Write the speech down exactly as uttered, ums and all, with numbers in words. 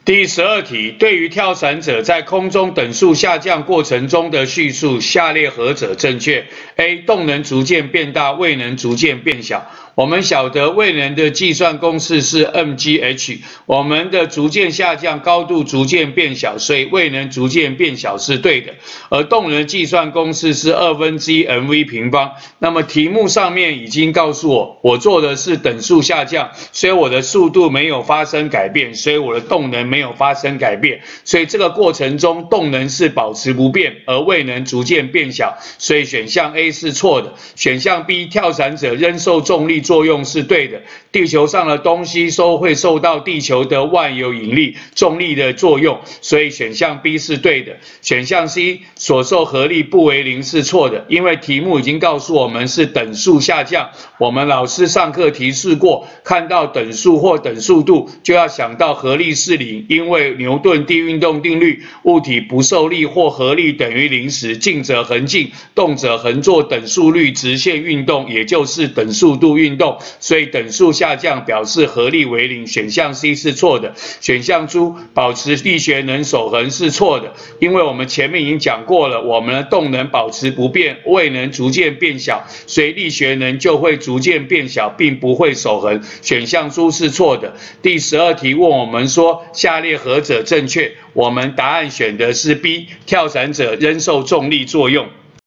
第十二题，对于跳伞者在空中等速下降过程中的叙述，下列何者正确 ？A. 动能逐渐变大，位能逐渐变小。我们晓得位能的计算公式是 m g h， 我们的逐渐下降，高度逐渐变小，所以位能逐渐变小是对的。而动能计算公式是二分之一 mv 平方。那么题目上面已经告诉我，我做的是等速下降，所以我的速度没有发生改变，所以我的动能没有发生改变，所以这个过程中动能是保持不变，而位能逐渐变小，所以选项 A 是错的。选项 B， 跳伞者仍受重力作用是对的。地球上的东西都会受到地球的万有引力重力的作用，所以选项 B 是对的。选项 C， 所受合力不为零是错的，因为题目已经告诉我们是等速下降。我们老师上课提示过，看到等速或等速度就要想到合力是零，因为牛顿第运动定律，物体不受力或合力等于零时，静者恒静，动者恒做等速率直线运动，也就是等速度运动，所以等速下降表示合力为零，选项 C 是错的。选项 D， 保持力学能守恒是错的，因为我们前面已经讲过了，我们的动能保持不变，位能逐渐变小，所以力学能就会逐渐变小，并不会守恒，选项 D 是错的。第十二题问我们说，下列何者正确？我们答案选的是 B， 跳伞者仍受重力作用。